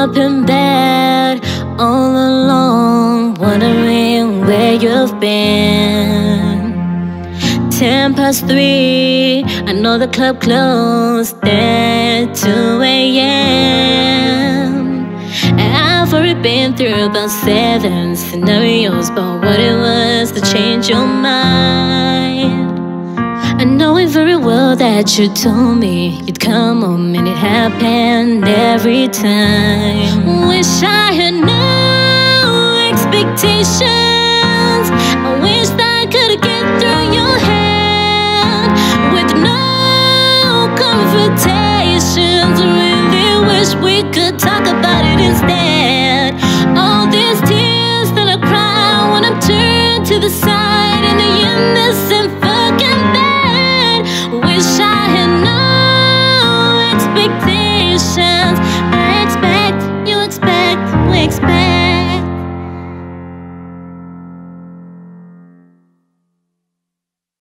up in bed all alone, wondering where you've been. 3:10, I know the club closed at 2 a.m. And I've already been through about 7 scenarios about what it was to change your mind. I know it very well that you told me you'd come home, and it happened every time. Wish I had no expectations.